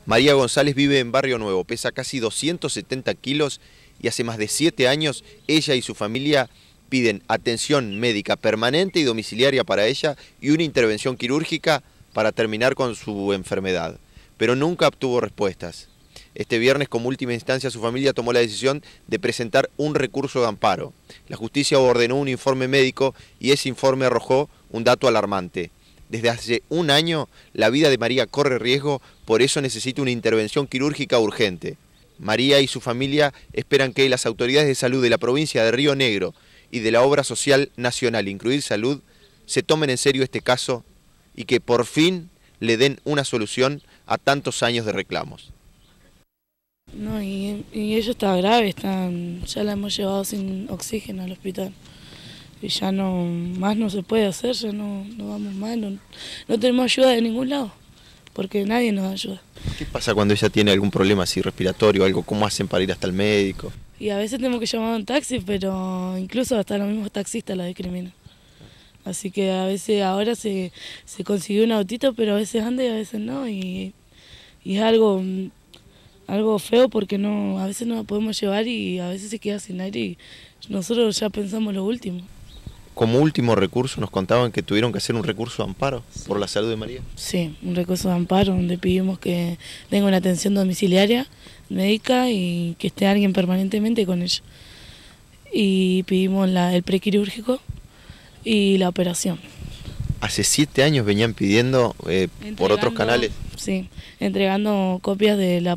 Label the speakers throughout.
Speaker 1: María González vive en Barrio Nuevo, pesa casi 270 kilos y hace más de 7 años ella y su familia piden atención médica permanente y domiciliaria para ella y una intervención quirúrgica para terminar con su enfermedad, pero nunca obtuvo respuestas. Este viernes, como última instancia, su familia tomó la decisión de presentar un recurso de amparo. La justicia ordenó un informe médico y ese informe arrojó un dato alarmante. Desde hace un año, la vida de María corre riesgo, por eso necesita una intervención quirúrgica urgente. María y su familia esperan que las autoridades de salud de la provincia de Río Negro y de la Obra Social Nacional Incluir Salud se tomen en serio este caso y que por fin le den una solución a tantos años de reclamos.
Speaker 2: No, y ella está grave, ya la hemos llevado sin oxígeno al hospital. Y ya más no se puede hacer, ya no vamos más, no tenemos ayuda de ningún lado, porque nadie nos ayuda.
Speaker 1: ¿Qué pasa cuando ella tiene algún problema así respiratorio o algo? ¿Cómo hacen para ir hasta el médico?
Speaker 2: Y a veces tenemos que llamar a un taxi, pero incluso hasta los mismos taxistas la discriminan. Así que a veces ahora se consiguió un autito, pero a veces anda y a veces no, y es algo feo porque a veces no la podemos llevar y a veces se queda sin aire y nosotros ya pensamos lo último.
Speaker 1: Como último recurso nos contaban que tuvieron que hacer un recurso de amparo por la salud de María.
Speaker 2: Sí, un recurso de amparo donde pedimos que tenga una atención domiciliaria, médica y que esté alguien permanentemente con ella. Y pedimos el prequirúrgico y la operación.
Speaker 1: Hace 7 años venían pidiendo por otros canales.
Speaker 2: Sí, entregando copias del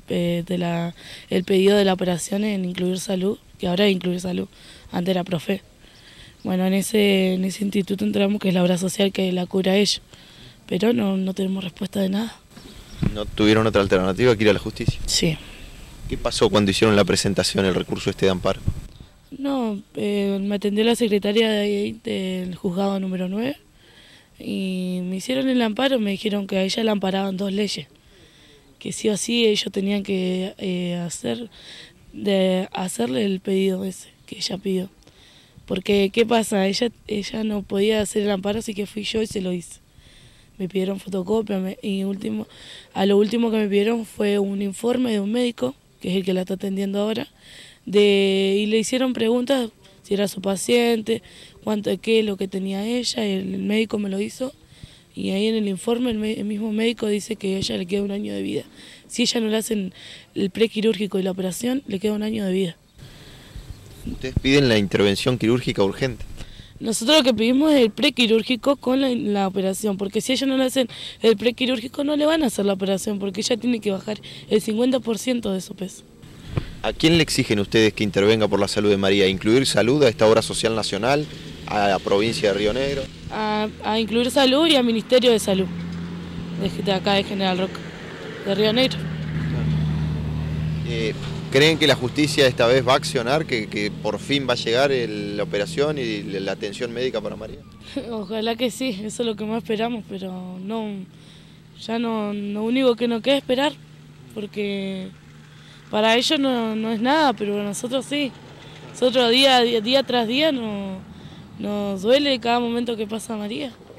Speaker 2: pedido de la operación en Incluir Salud, que ahora es Incluir Salud, antes era Profe. Bueno, en ese instituto entramos que es la obra social que la cura ella, pero no tenemos respuesta de nada.
Speaker 1: ¿No tuvieron otra alternativa que ir a la justicia?
Speaker 2: Sí.
Speaker 1: ¿Qué pasó cuando hicieron la presentación, el recurso de amparo?
Speaker 2: No, me atendió la secretaria de ahí del juzgado número 9 y me hicieron el amparo, me dijeron que a ella la amparaban 2 leyes, que sí o sí ellos tenían que hacerle el pedido ese que ella pidió. Porque, ¿qué pasa? Ella no podía hacer el amparo, así que fui yo y se lo hice. Me pidieron fotocopia y a lo último que me pidieron fue un informe de un médico, que es el que la está atendiendo ahora, y le hicieron preguntas si era su paciente, qué es lo que tenía ella, y el médico me lo hizo. Y ahí en el informe el mismo médico dice que a ella le queda 1 año de vida. Si ella no le hacen el prequirúrgico y la operación, le queda 1 año de vida.
Speaker 1: Ustedes piden la intervención quirúrgica urgente.
Speaker 2: Nosotros lo que pedimos es el prequirúrgico con la operación, porque si ellos no le hacen el prequirúrgico no le van a hacer la operación, porque ella tiene que bajar el 50% de su peso.
Speaker 1: ¿A quién le exigen ustedes que intervenga por la salud de María? ¿Incluir Salud, a esta Obra Social Nacional, a la provincia de Río Negro?
Speaker 2: A Incluir Salud y al Ministerio de Salud, de acá de General Roca, de Río Negro.
Speaker 1: ¿Creen que la justicia esta vez va a accionar, que por fin va a llegar la operación y la atención médica para María?
Speaker 2: Ojalá que sí, eso es lo que más esperamos, pero ya lo único que nos queda es esperar, porque para ellos no es nada, pero para nosotros sí. Nosotros día tras día nos duele cada momento que pasa María.